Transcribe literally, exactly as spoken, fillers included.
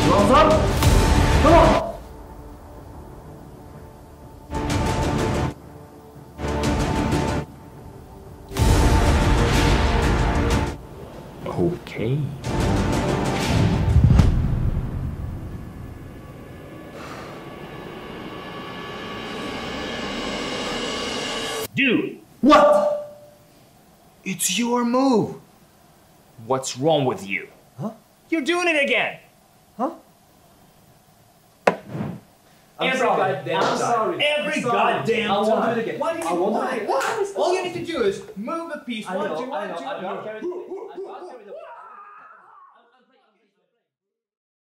Arms up! Come on! Okay. Dude! What? It's your move! What's wrong with you? Huh? You're doing it again! Huh? I'm Every sorry. goddamn I'm time. sorry. Every I'm sorry. goddamn I won't time. do it again. Why do you I won't why? do it again. Why? All you need to do is move the piece. I One, know, two, I one, know, two, I know. go.